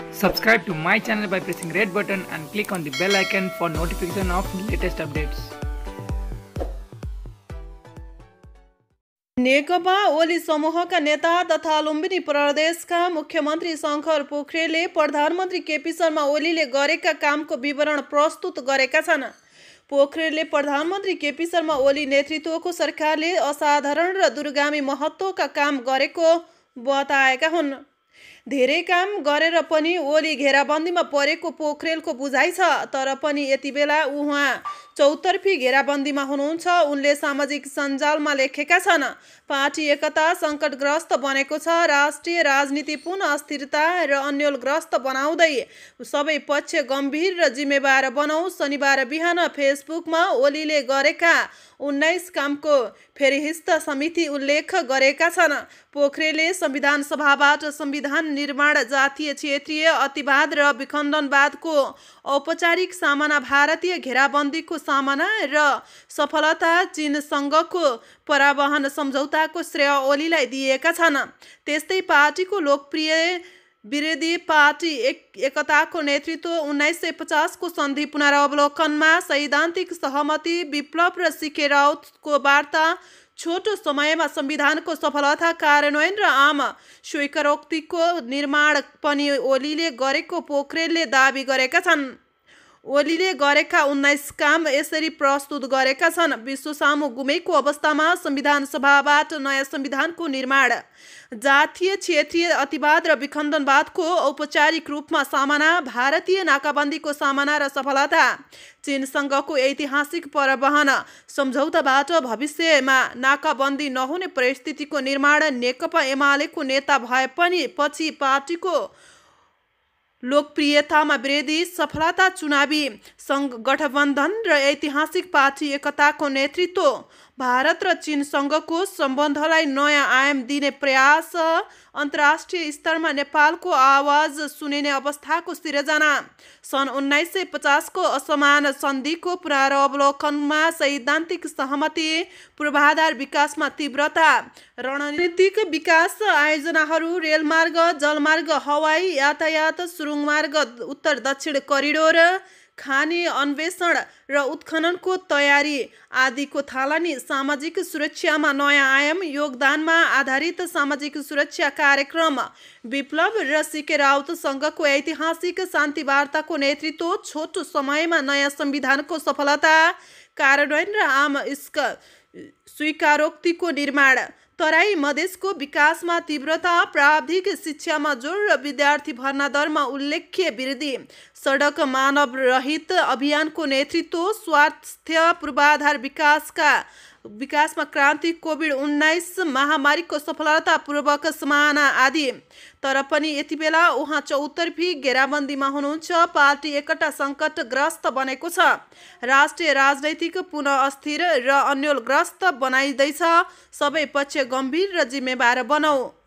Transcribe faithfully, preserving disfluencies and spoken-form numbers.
Subscribe to my channel by pressing red button and click on the bell icon for notification of latest updates. नेकपा ओली समूहका नेता तथा लुम्बिनी प्रदेशका मुख्यमन्त्री शङ्कर पोखरेलले प्रधानमन्त्री केपी शर्मा ओलीले गरेका कामको विवरण प्रस्तुत गरेका छन्। पोखरेलले प्रधानमन्त्री केपी शर्मा ओली नेतृत्वको सरकारले असाधारण र दूरगामी महत्त्वका काम गरेको बताएका हुन्। धेरै काम गरेर पनि ओली घेराबन्दीमा परेको पोखरेलको बुझाइ छ, तर पनि यति बेला उहाँ चौतर्फी घेराबन्दीमा हुनुहुन्छ। उनले सामाजिक सञ्जालमा लेखेका छन्, पार्टी एकता सङ्कटग्रस्त बनेको छ, राष्ट्रिय राजनीति पुनः अस्थिरता र अन्यलग्रस्त बनाउँदै सबै पक्ष गम्भीर र जिम्मेवार बनाऊ। शनिबार बिहान फेसबुकमा ओलीले गरेका उन्नाइस कामको फेरिस्त समिति उल्लेख गरेका छन्। पोखरेलले संविधान सभाबाट संविधान निर्माण, जातीय क्षेत्रीय अतिवाद र विखण्डनवादको औपचारिक सामना, भारतीय घेराबन्दीको सामना र सफलता, चीनसँगको परावहन सम्झौताको श्रेय ओलीलाई दिएका छन्। त्यस्तै पार्टीको लोकप्रिय विरोधी पार्टी एक एकताको नेतृत्व उन्नाइस सय पचासको सन्धि पुनरावलोकनमा सैद्धान्तिक सहमति, विप्लव र सिके राउतको वार्ता, छोटो समयमा संविधानको सफलता, कार्यान्वयन र आम स्वीकारोक्तिको निर्माण पनि ओलीले गरेको पोखरेलले दाबी गरेका छन्। ओलीले गरेका उन्नाइस काम यसरी प्रस्तुत गरेका छन्। विश्व सामु गुमेको अवस्थामा संविधान सभाबाट नयाँ संविधानको निर्माण, जातीय क्षेत्रीय अतिवाद र विखण्डनवादको औपचारिक रूपमा सामना, भारतीय नाकाबन्दीको सामना र सफलता, चीनसँगको ऐतिहासिक परवहन सम्झौताबाट भविष्यमा नाकाबन्दी नहुने परिस्थितिको निर्माण, नेकपा एमालेको नेता भए पनि पछि पार्टीको लोकप्रियतामा वृद्धि, सफलता, चुनावी गठबन्धन र ऐतिहासिक पार्टी एकताको नेतृत्व, भारत र चीनसँगको सम्बन्धलाई नयाँ आयाम दिने प्रयास, अन्तर्राष्ट्रिय स्तरमा नेपालको आवाज सुनिने अवस्थाको सिर्जना, सन् उन्नाइस सय पचासको असमान सन्धिको पुनरावलोकनमा सैद्धान्तिक सहमति, पूर्वाधार विकासमा तीव्रता, रणनीतिक विकास आयोजनाहरू, रेलमार्ग, जलमार्ग, हवाई यातायात, सुरुङमार्ग, उत्तर दक्षिण करिडोर, खानी अन्वेषण र उत्खननको तयारी आदिको थालनी, सामाजिक सुरक्षामा नयाँ आयाम, योगदानमा आधारित सामाजिक सुरक्षा कार्यक्रम, विप्लव र सिके राउतसँगको ऐतिहासिक शान्ति वार्ताको नेतृत्व, छोटो समयमा नयाँ संविधानको सफलता, कार्यान्वयन र आम स्वीकारोक्तिको निर्माण, तराई मधेसको विकासमा तीव्रता, प्राविधिक शिक्षामा जोड र विद्यार्थी भर्ना दरमा उल्लेख्य वृद्धि, सडक मानव रहित अभियानको नेतृत्व, स्वास्थ्य पूर्वाधार विकासका विकासमा क्रान्ति, कोभिड उन्नाइस महामारीको सफलतापूर्वक समाना आदि। तर पनि यति बेला उहाँ चौतर्फी घेराबन्दीमा हुनुहुन्छ। पार्टी एकटा सङ्कटग्रस्त बनेको छ, राष्ट्रिय राजनैतिक पुनः अस्थिर र अन्यलग्रस्त बनाइँदैछ, सबै पक्ष गम्भीर र जिम्मेवार बनाऊ।